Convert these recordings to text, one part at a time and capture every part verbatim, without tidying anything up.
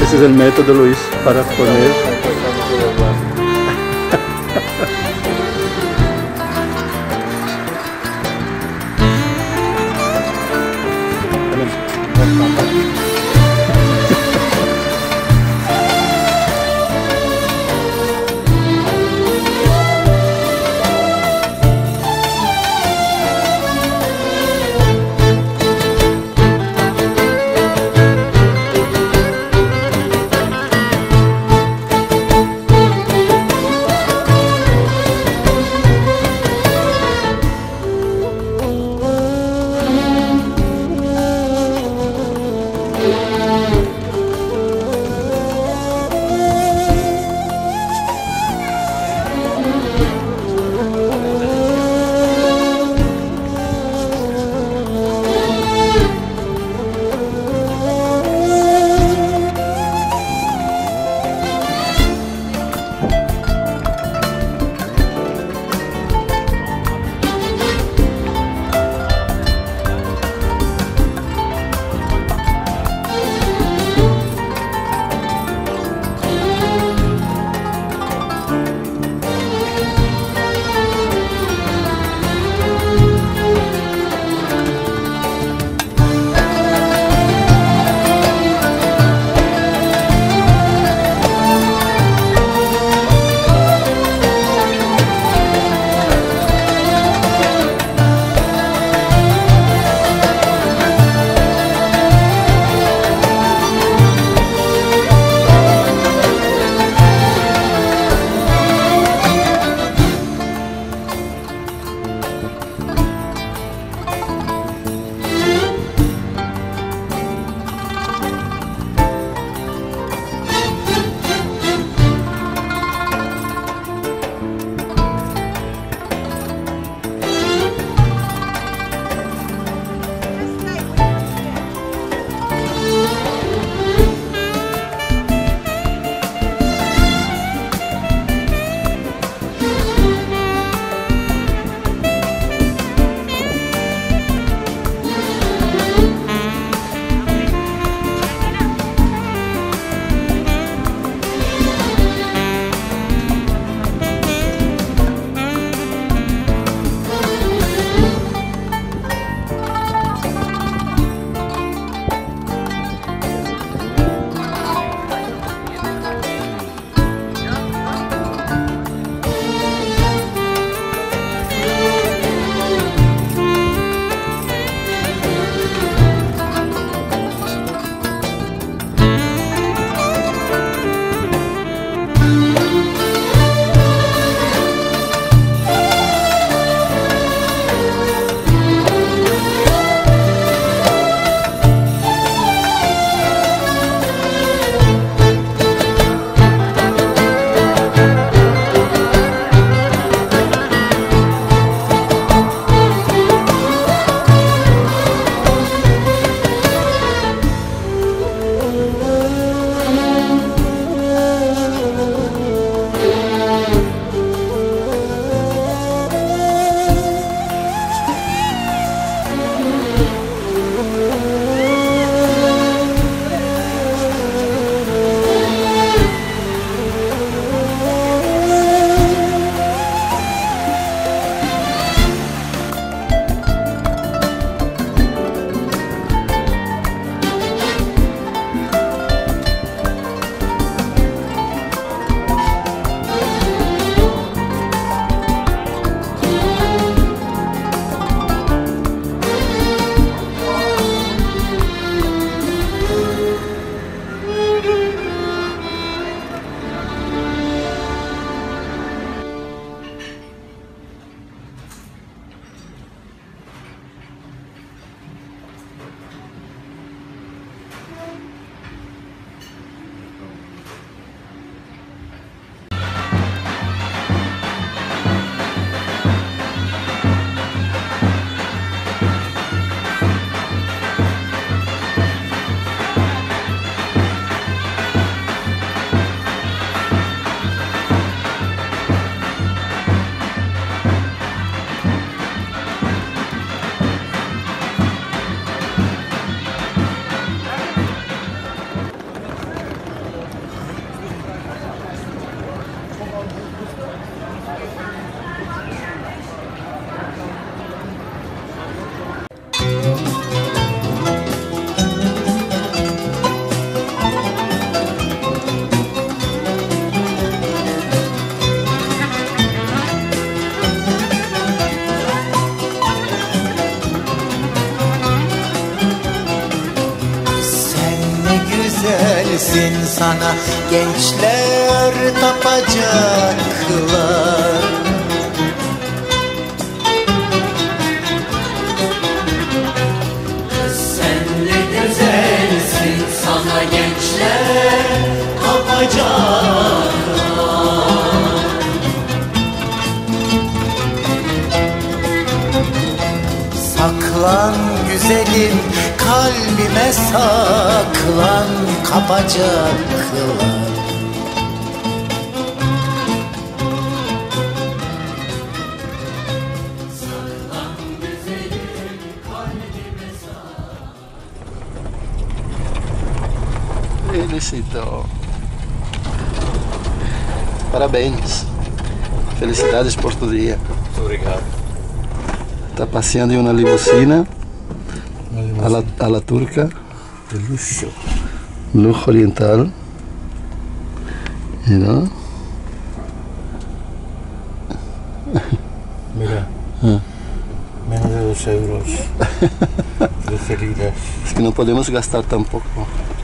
Ese es el método, Luis, para poner. güzelsin, sana gençler tapacaklar. Kız sen ne güzelsin, sana gençler tapacaklar. Saklan güzelim, kalbime saklan, kapacaklar. Felicito. Parabéns. Felicidades por tu dia. Obrigado. Está passeando em uma limusina a la, a la turca, De luxo. lujo oriental. ¿No? Mira. Ah. Menos de dos euros. trece liras. Es que não podemos gastar tampoco.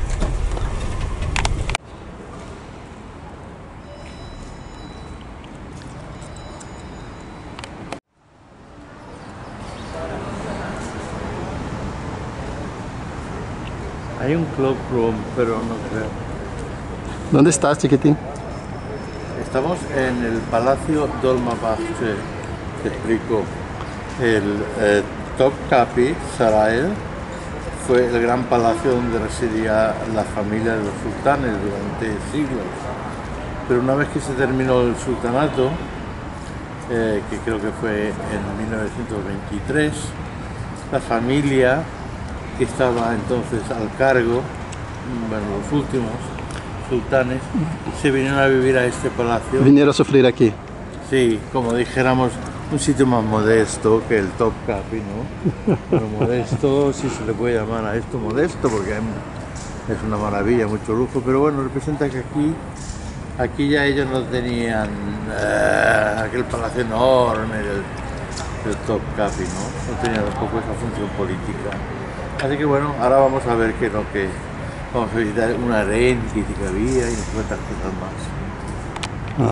Hay un cloakroom, pero no creo. ¿Dónde estás, chiquitín? Estamos en el Palacio Dolmabahce, te explico. El eh, Topkapi Saray fue el gran palacio donde residía la familia de los sultanes durante siglos. Pero una vez que se terminó el sultanato, eh, que creo que fue en mil novecientos veintitrés, la familia que estaba entonces al cargo, bueno, los últimos sultanes, se vinieron a vivir a este palacio. Vinieron a sufrir aquí. Sí, como dijéramos, un sitio más modesto que el Topkapi, ¿no? Pero modesto, si se le puede llamar a esto modesto, porque es una maravilla, mucho lujo, pero bueno, representa que aquí, aquí ya ellos no tenían eh, aquel palacio enorme del, del Topkapi, ¿no? No tenían tampoco esa función política. Así que bueno, ahora vamos a ver qué es lo que vamos a visitar, una harén que dice que había y cuantas cosas más.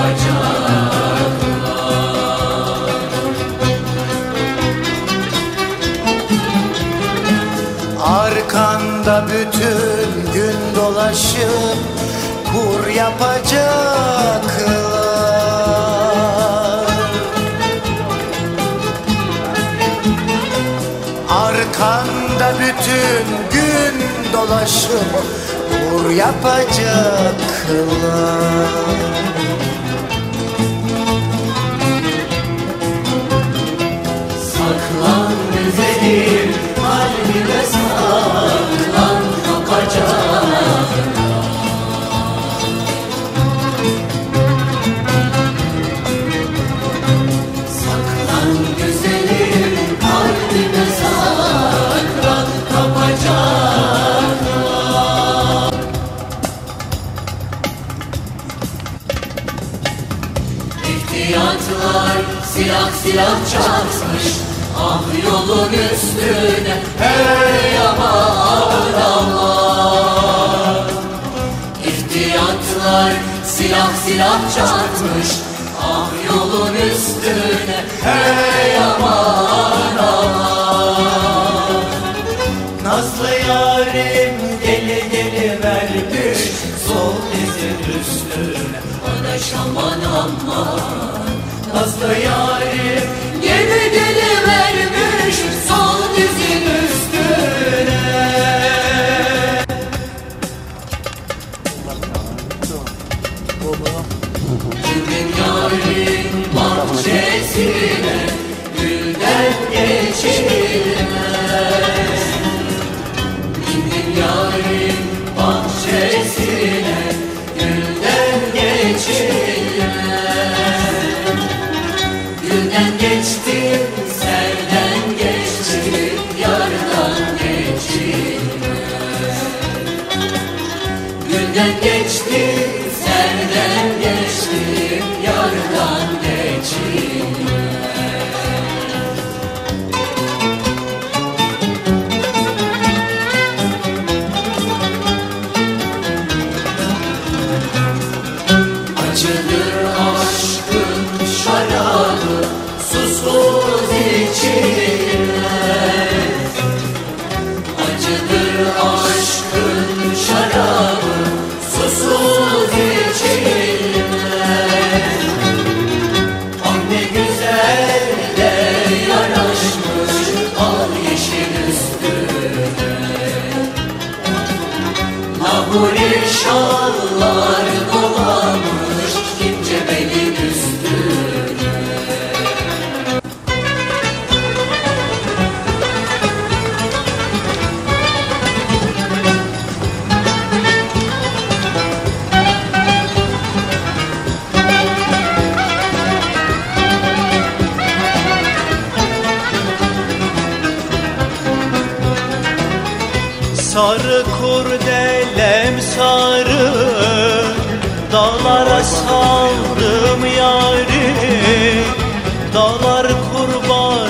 Arkanda bütün gün dolaşıp kur yapacaklar. Arkanda bütün gün dolaşıp kur yapacaklar. Saklan güzelim, kalbime saklan, kapacaklar. Saklan güzelim, kalbime saklan, kapacaklar. İhtiyatlar silah silah çarpmış, ah yolun üstüne hey aman aman. İhtiyatlar silah silah çarpmış, ah yolun üstüne hey aman aman. Nazlı yarim deli deli vermiş sol dizin üstüne. Adaş aman aman. Nazlı yarim Geri deli vermiş sol dizin üstüne. Kimin yarın bahçesine gülden geçilmez. Kimin yarın bahçesine gülden geçilmez. Gülden geçtim, serden geçtim, yardan geçilmez. Gülden geçtim, serden geçtim, yardan geçilmez. Mahmuri şallar dolamış ince belin üstüne. Sarı kurdelem sarı, dağlara saldım yari. Dağlar kurban